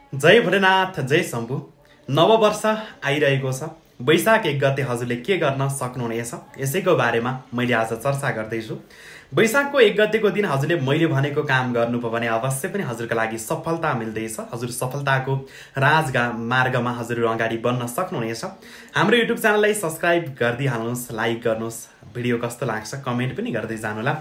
जय भोलेनाथ जय शम्भु। नववर्ष आइरहेको छ। वैशाख 1 गते हजुरले के गर्न सक्नुहुनेछ यसैको बारेमा मैले आज चर्चा गर्दैछु। वैशाखको 1 गतेको दिन हजुरले मैले भनेको काम गर्नुभयो भने अवश्य पनि हजुरका लागि सफलता मिल्दैछ। हजुर सफलताको मार्गमा हजुर अगाडि बढ्न सक्नुहुनेछ। हाम्रो युट्युब च्यानललाई सब्स्क्राइब गरिदिहाल्नुहोस्, लाइक गर्नुहोस्, भिडियो कस्तो लाग्छ कमेन्ट पनि गर्दै जानुहोला।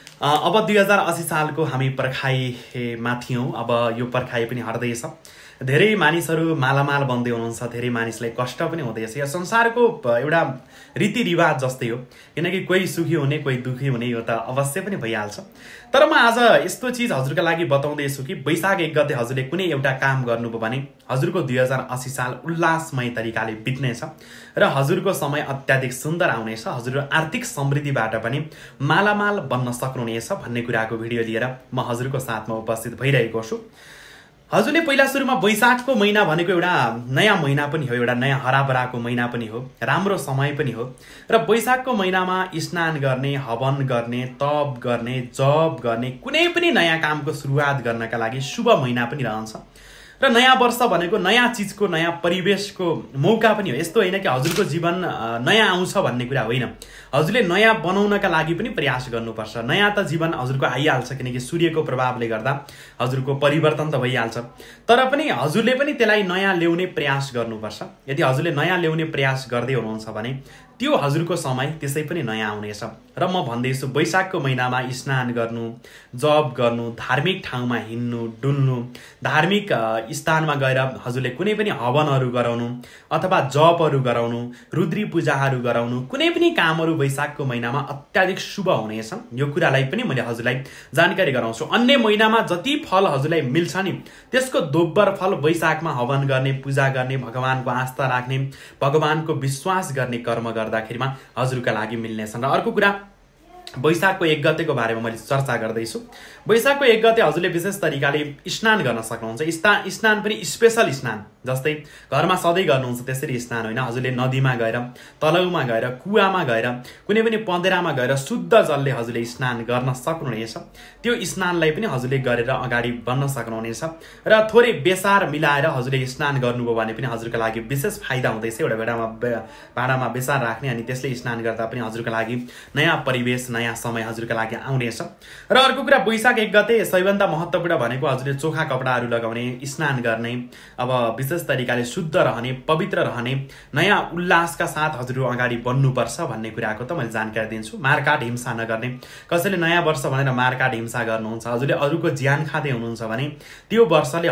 अब 2080 सालको हामी पर्खाइमा थियौँ। अब यो पर्खाइ पनि हट्दैछ। धेरै मानिसहरू मालामाल बन्दै हुनुहुन्छ, धेरै मानिसलाई कष्ट पनि हुँदैछ। यो संसारको एउटा रीतिरिवाज जस्तै हो, किनकि कोही सुखी हुने कोही दुखी हुने यो त अवश्य पनि भइहाल्छ। तर म आज यस्तो चिज हजुरका लागि बताउँदैछु कि वैशाख 1 गते हजुरले कुनै एउटा काम गर्नुभयो भने हजुरको 2080 साल उल्लासमय तरिकाले बित्नेछ र हजुरको समय अत्याधिक सुन्दर आउनेछ। हजुर आर्थिक समृद्धिबाट पनि मालामाल बन्न सक्नुहुनेछ भन्ने कुराको भिडियो लिएर म हजुरको साथमा उपस्थित भइरहेको छु। हजुरले पहिला सुरुमा वैशाखको महिना भनेको एउटा नयाँ महिना पनि हो, एउटा नयाँ हराभराको महिना पनि हो, राम्रो समय पनि हो। र वैशाखको महिनामा स्नान गर्ने, हवन गर्ने, तप गर्ने, जप गर्ने, कुनै पनि नयाँ कामको सुरुवात गर्नका लागि शुभ महिना पनि रहन्छ। र नयाँ वर्ष भनेको नयाँ चिजको, नयाँ परिवेशको मौका पनि हो। यस्तो होइन कि हजुरको जीवन नयाँ आउँछ भन्ने कुरा होइन। हजुरले नयाँ बनाउनका लागि पनि प्रयास गर्नुपर्छ। नयाँ त जीवन हजुरको आइहाल्छ, किनकि सूर्यको प्रभावले गर्दा हजुरको परिवर्तन त भइहाल्छ। तर पनि हजुरले पनि त्यसलाई नयाँ ल्याउने प्रयास गर्नुपर्छ। यदि हजुरले नयाँ ल्याउने प्रयास गर्दै हुनुहुन्छ भने त्यो हजुरको समय त्यसै पनि नयाँ आउनेछ। र म भन्दैछु वैशाखको महिनामा स्नान गर्नु, जप गर्नु, धार्मिक ठाउँमा हिँड्नु, डुल्नु, धार्मिक स्थानमा गएर हजुरले कुनै पनि हवनहरू गराउनु अथवा जपहरू गराउनु, रुद्री पूजाहरू गराउनु, कुनै पनि कामहरू वैशाखको महिनामा अत्याधिक शुभ हुनेछन्। यो कुरालाई पनि मैले हजुरलाई जानकारी गराउँछु। अन्य महिनामा जति फल हजुरलाई मिल्छ नि त्यसको दोब्बर फल वैशाखमा हवन गर्ने, पूजा गर्ने, भगवानको आस्था राख्ने, भगवानको विश्वास गर्ने कर्म गर्दाखेरिमा हजुरका लागि मिल्नेछन्। र अर्को कुरा, वैशाखको 1 गतेको बारेमा मैले चर्चा गर्दैछु। वैशाखको 1 गते हजुरले विशेष तरिकाले स्नान गर्न सक्नुहुन्छ। स्नान पनि स्पेशल स्नान, जस्तै घरमा सधैँ गर्नुहुन्छ त्यसरी स्नान होइन। हजुरले नदीमा गएर, तलाउमा गएर, कुवामा गएर, कुनै पनि पँधेरामा गएर शुद्ध जलले हजुरले स्नान गर्न सक्नुहुनेछ। त्यो स्नानलाई पनि हजुरले गरेर अगाडि बढ्न सक्नुहुनेछ। र थोरै बेसार मिलाएर हजुरले स्नान गर्नुभयो भने पनि हजुरका लागि विशेष फाइदा हुँदैछ। एउटा भाँडामा बेसार राख्ने अनि त्यसले स्नान गर्दा पनि हजुरका लागि नयाँ परिवेश, नयाँ समय हजुरका लागि आउनेछ। र अर्को कुरा, वैशाख 1 गते सबैभन्दा महत्त्वपूर्ण भनेको हजुरले चोखा कपडाहरू लगाउने, स्नान गर्ने, अब विशेष तरिकाले शुद्ध रहने, पवित्र रहने, नयाँ उल्लासका साथ हजुर अगाडि बढ्नुपर्छ भन्ने कुराको त मैले जानकारी दिन्छु। मारकाट हिंसा नगर्ने, कसैले नयाँ वर्ष भनेर मारकाट हिंसा गर्नुहुन्छ, हजुरले अरूको ज्यान खाँदै हुनुहुन्छ भने त्यो वर्षले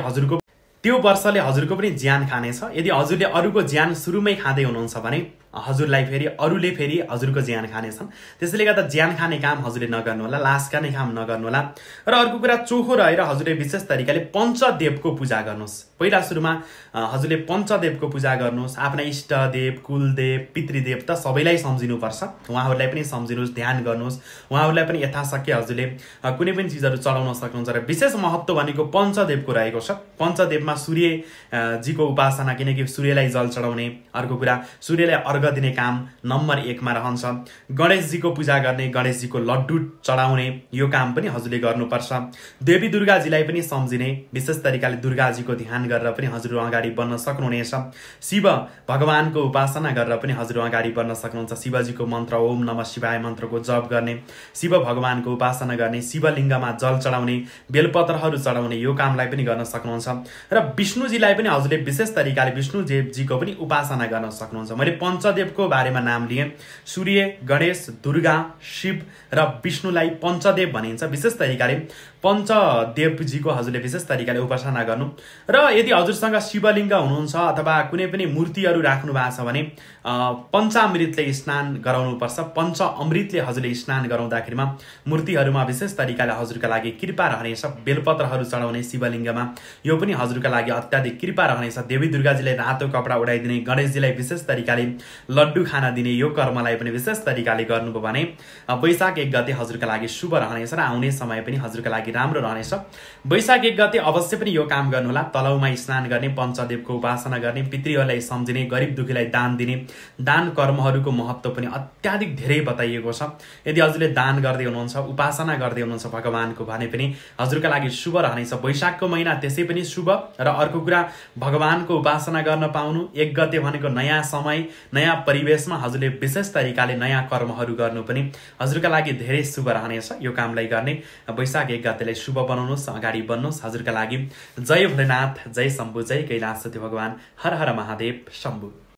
हजुरको पनि ज्यान खानेछ। यदि हजुरले अरूको ज्यान सुरुमै खाँदै हुनुहुन्छ भने अरूले फेरि हजुरको ज्यान खानेछन्। त्यसैले गर्दा ज्यान खाने काम हजुरले नगर्नु होला, लास खाने काम नगर्नु होला। र अर्को कुरा, चोखो रहेर हजुरले विशेष तरिकाले पञ्चदेवको पूजा गर्नुहोस्। पहिला सुरुमा हजुरले पञ्चदेवको पूजा गर्नुहोस्। आफ्ना इष्टदेव, कुलदेव, पितृदेव त सबैलाई सम्झिनुपर्छ। उहाँहरूलाई पनि सम्झिनुहोस्, ध्यान गर्नुहोस्। उहाँहरूलाई पनि यथाशक्य हजुरले कुनै पनि चिजहरू चढाउन सक्नुहुन्छ। र विशेष महत्त्व भनेको पञ्चदेवको रहेको छ। पञ्चदेवमा सूर्यजीको उपासना, किनकि सूर्यलाई जल चढाउने, अर्को कुरा सूर्यलाई अर्घ दिने काम नम्बर 1 मा रहन्छ। गणेशजीको पूजा गर्ने, गणेशजीको लड्डु चढाउने, यो काम पनि हजुरले गर्नुपर्छ। देवी दुर्गाजीलाई पनि सम्झिने, विशेष तरिकाले दुर्गाजीको ध्यान गरेर पनि हजुर अगाडि बढ्न सक्नुहुनेछ। शिव भगवानको उपासना गरेर पनि हजुर अगाडि बढ्न सक्नुहुन्छ। शिवजीको मन्त्र ओम नमः शिवाय मन्त्रको जप गर्ने, शिव भगवानको उपासना गर्ने, शिवलिङ्गमा जल चढाउने, बेलपत्रहरू चढाउने, यो कामलाई पनि गर्न सक्नुहुन्छ। र विष्णुजीलाई पनि हजुरले विशेष तरिकाले विष्णुदेवजीको पनि उपासना गर्न सक्नुहुन्छ। मैले पञ्चदेवको बारेमा नाम लिए। सूर्य, गणेश, दुर्गा, शिव र विष्णुलाई पञ्चदेव भनिन्छ। विशेष तरिकाले पञ्चदेवजीको हजुरले विशेष तरिकाले उपासना गर्नु। र यदि हजुरसँग शिवलिङ्ग हुनुहुन्छ अथवा कुनै पनि मूर्तिहरू राख्नु भएको छ भने पञ्चामृतले स्नान गराउनुपर्छ। पञ्च अमृतले हजुरले स्नान गराउँदाखेरिमा मूर्तिहरूमा विशेष तरिकाले हजुरका लागि कृपा रहनेछ। बेलपत्रहरू चढाउने शिवलिङ्गमा, यो पनि हजुरका लागि अत्याधिक कृपा रहनेछ। देवी दुर्गाजीलाई रातो कपडा उडाइदिने, गणेशजीलाई विशेष तरिकाले लड्डु खाना दिने यो कर्मलाई पनि विशेष तरिकाले गर्नुभयो भने वैशाख 1 गते हजुरका लागि शुभ रहनेछ र आउने समय पनि हजुरका लागि राम्रो रहनेछ। वैशाख 1 गते अवश्य पनि यो काम गर्नुहोला। तलाउमा स्नान गर्ने, पञ्चदेवको उपासना गर्ने, पितृहरूलाई सम्झिने, गरिब दुखीलाई दान दिने, दान कर्महरूको महत्त्व पनि अत्याधिक धेरै बताइएको छ। यदि हजुरले दान गर्दै हुनुहुन्छ, उपासना गर्दै हुनुहुन्छ भगवानको भने पनि हजुरका लागि शुभ रहनेछ। वैशाखको महिना त्यसै पनि शुभ र अर्को कुरा भगवानको उपासना गर्न पाउनु 1 गते भनेको नयाँ समय, नयाँ परिवेशमा हजुरले विशेष तरिकाले नयाँ कर्महरू गर्नु पनि हजुरका लागि धेरै शुभ रहनेछ। यो कामलाई गर्ने वैशाख 1 गतेलाई शुभ बनाउनुहोस्, अगाडि बढ्नुहोस्। हजुरका लागि जय भोलेनाथ, जय शम्भु, जय कैलाशपति भगवान, हर हर महादेव शम्भु।